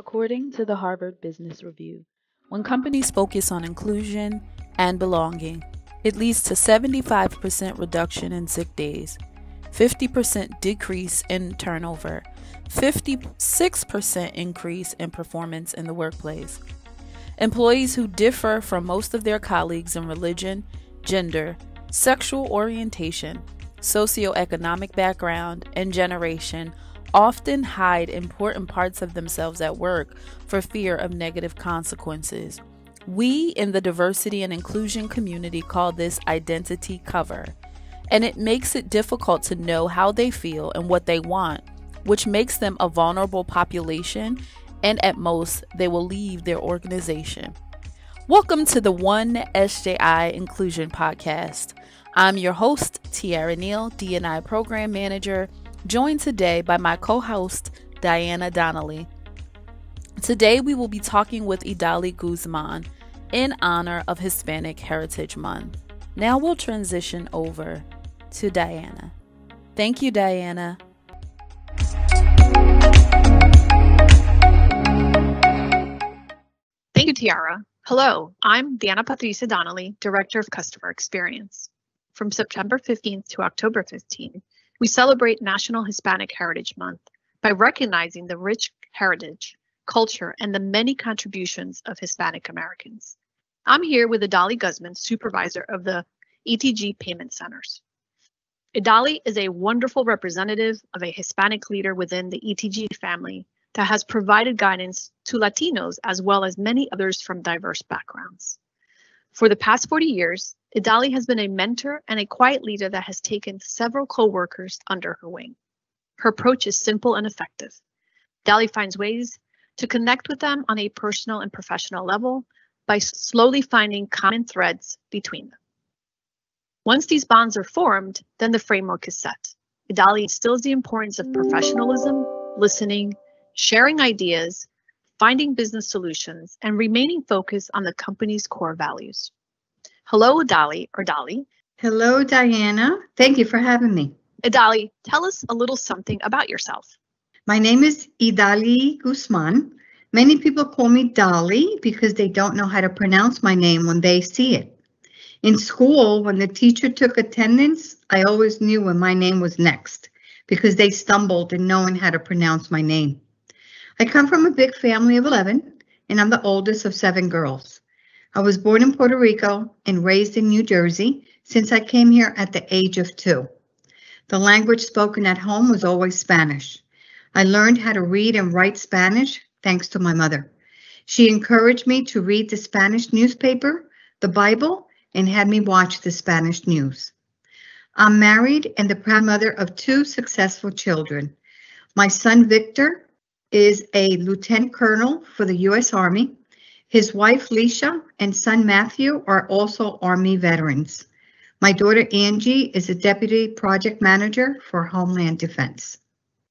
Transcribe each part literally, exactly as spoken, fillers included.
According to the Harvard Business Review, when companies focus on inclusion and belonging, it leads to seventy-five percent reduction in sick days, fifty percent decrease in turnover, fifty-six percent increase in performance in the workplace. Employees who differ from most of their colleagues in religion, gender, sexual orientation, socioeconomic background, and generation often hide important parts of themselves at work for fear of negative consequences. We in the diversity and inclusion community call this identity cover, and it makes it difficult to know how they feel and what they want, which makes them a vulnerable population, and at most, they will leave their organization. Welcome to the One S J I Inclusion Podcast. I'm your host, Tiara Neal, D and I Program Manager, joined today by my co-host, Diana Donnelly. Today, we will be talking with Idaly Guzman in honor of Hispanic Heritage Month. Now we'll transition over to Diana. Thank you, Diana. Thank you, Tiara. Hello, I'm Diana Patricia Donnelly, Director of Customer Experience. From September fifteenth to October fifteenth, we celebrate National Hispanic Heritage Month by recognizing the rich heritage, culture, and the many contributions of Hispanic Americans. I'm here with Idaly Guzman, Supervisor of the E T G Payment Centers. Idaly is a wonderful representative of a Hispanic leader within the E T G family that has provided guidance to Latinos as well as many others from diverse backgrounds. For the past forty years, Idaly has been a mentor and a quiet leader that has taken several co-workers under her wing. Her approach is simple and effective. Idaly finds ways to connect with them on a personal and professional level by slowly finding common threads between them. Once these bonds are formed, then the framework is set. Idaly instills the importance of professionalism, listening, sharing ideas, finding business solutions, and remaining focused on the company's core values. Hello, Idaly, or Dolly. Hello, Diana. Thank you for having me. Idaly, tell us a little something about yourself. My name is Idaly Guzman. Many people call me Dolly because they don't know how to pronounce my name when they see it. In school, when the teacher took attendance, I always knew when my name was next because they stumbled in knowing how to pronounce my name. I come from a big family of eleven, and I'm the oldest of seven girls. I was born in Puerto Rico and raised in New Jersey since I came here at the age of two. The language spoken at home was always Spanish. I learned how to read and write Spanish thanks to my mother. She encouraged me to read the Spanish newspaper, the Bible, and had me watch the Spanish news. I'm married and the proud mother of two successful children. My son Victor is a lieutenant colonel for the U S Army. His wife, Leisha, and son, Matthew, are also Army veterans. My daughter, Angie, is a deputy project manager for Homeland Defense.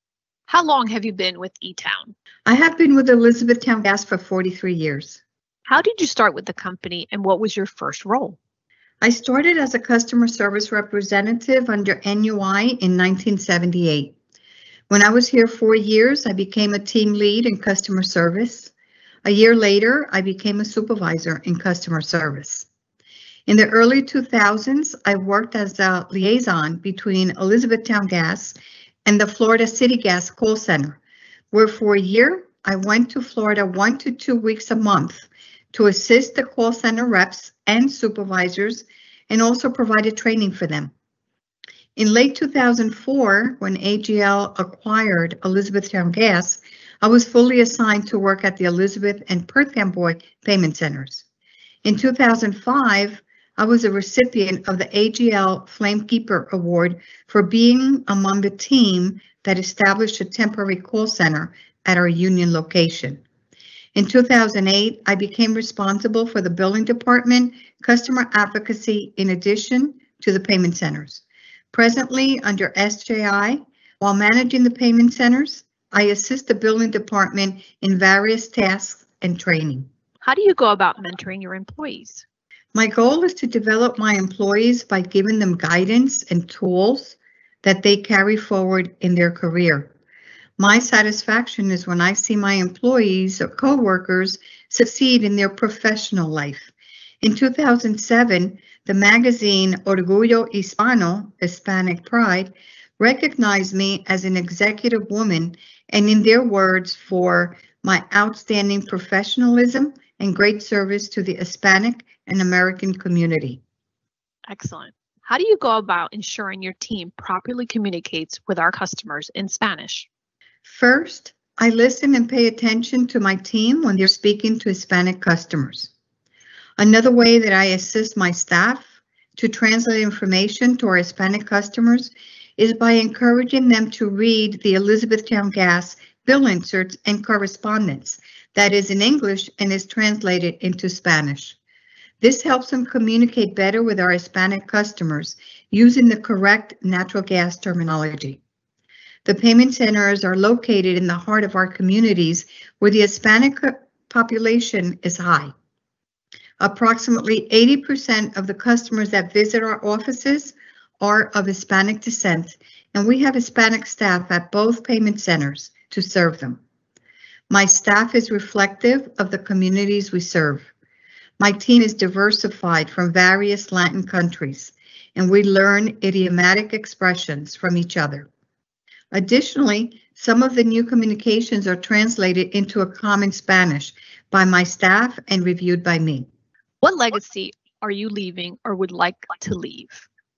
How long have you been with E-Town? I have been with Elizabethtown Gas for forty-three years. How did you start with the company, and what was your first role? I started as a customer service representative under N U I in nineteen seventy-eight. When I was here four years, I became a team lead in customer service. A year later, I became a supervisor in customer service. In the early two thousands, I worked as a liaison between Elizabethtown Gas and the Florida City Gas call center, where for a year, I went to Florida one to two weeks a month to assist the call center reps and supervisors and also provided training for them. In late two thousand four, when A G L acquired Elizabethtown Gas, I was fully assigned to work at the Elizabeth and Perth Amboy payment centers. In two thousand five, I was a recipient of the A G L Flamekeeper Award for being among the team that established a temporary call center at our Union location. In two thousand eight, I became responsible for the billing department, customer advocacy, in addition to the payment centers. Presently, under S J I, while managing the payment centers, I assist the billing department in various tasks and training. How do you go about mentoring your employees? My goal is to develop my employees by giving them guidance and tools that they carry forward in their career. My satisfaction is when I see my employees or coworkers succeed in their professional life. In two thousand seven, the magazine Orgullo Hispano, Hispanic Pride, recognized me as an executive woman, and in their words, for my outstanding professionalism and great service to the Hispanic and American community. Excellent. How do you go about ensuring your team properly communicates with our customers in Spanish? First, I listen and pay attention to my team when they're speaking to Hispanic customers. Another way that I assist my staff to translate information to our Hispanic customers is by encouraging them to read the Elizabethtown Gas bill inserts and correspondence that is in English and is translated into Spanish. This helps them communicate better with our Hispanic customers using the correct natural gas terminology. The payment centers are located in the heart of our communities where the Hispanic population is high. Approximately eighty percent of the customers that visit our offices are of Hispanic descent, and we have Hispanic staff at both payment centers to serve them. My staff is reflective of the communities we serve. My team is diversified from various Latin countries, and we learn idiomatic expressions from each other. Additionally, some of the new communications are translated into a common Spanish by my staff and reviewed by me. What legacy are you leaving or would like to leave?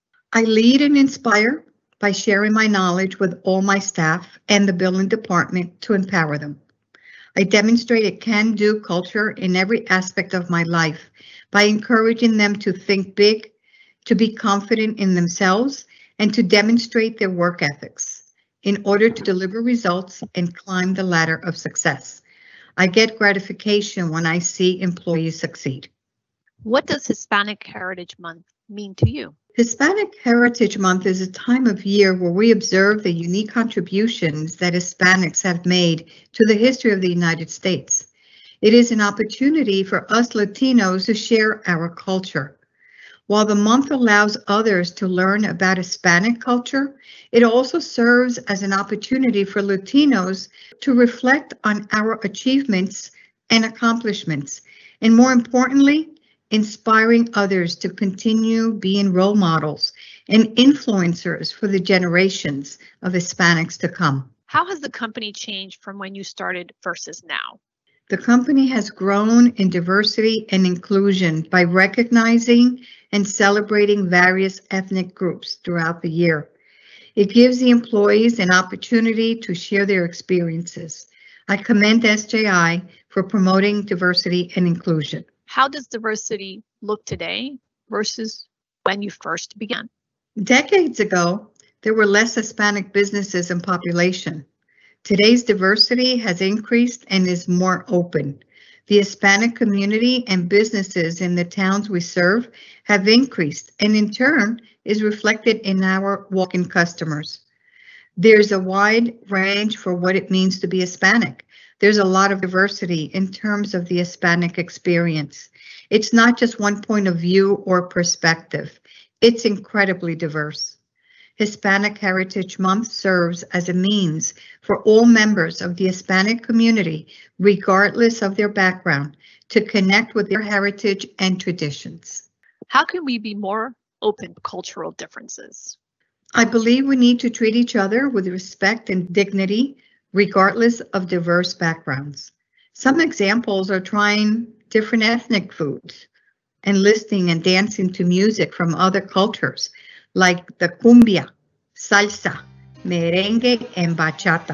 I lead and inspire by sharing my knowledge with all my staff and the billing department to empower them. I demonstrate a can-do culture in every aspect of my life by encouraging them to think big, to be confident in themselves, and to demonstrate their work ethics in order to deliver results and climb the ladder of success. I get gratification when I see employees succeed. What does Hispanic Heritage Month mean to you? Hispanic Heritage Month is a time of year where we observe the unique contributions that Hispanics have made to the history of the United States. It is an opportunity for us Latinos to share our culture. While the month allows others to learn about Hispanic culture, it also serves as an opportunity for Latinos to reflect on our achievements and accomplishments, and more importantly, inspiring others to continue being role models and influencers for the generations of Hispanics to come. How has the company changed from when you started versus now? The company has grown in diversity and inclusion by recognizing and celebrating various ethnic groups throughout the year. It gives the employees an opportunity to share their experiences. I commend S J I for promoting diversity and inclusion. How does diversity look today versus when you first began? Decades ago, there were less Hispanic businesses in population. Today's diversity has increased and is more open. The Hispanic community and businesses in the towns we serve have increased, and in turn is reflected in our walk-in customers. There's a wide range for what it means to be Hispanic. There's a lot of diversity in terms of the Hispanic experience. It's not just one point of view or perspective. It's incredibly diverse. Hispanic Heritage Month serves as a means for all members of the Hispanic community, regardless of their background, to connect with their heritage and traditions. How can we be more open to cultural differences? I believe we need to treat each other with respect and dignity, regardless of diverse backgrounds. Some examples are trying different ethnic foods and listening and dancing to music from other cultures, like the cumbia, salsa, merengue, and bachata.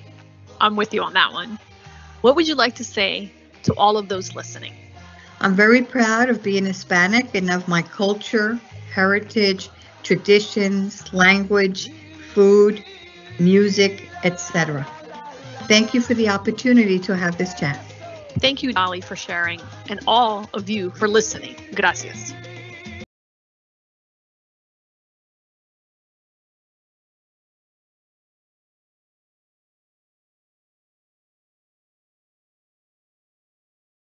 I'm with you on that one. What would you like to say to all of those listening? I'm very proud of being Hispanic and of my culture, heritage, traditions, language, food, music, et cetera. Thank you for the opportunity to have this chat. Thank you, Dolly, for sharing, and all of you for listening. Gracias.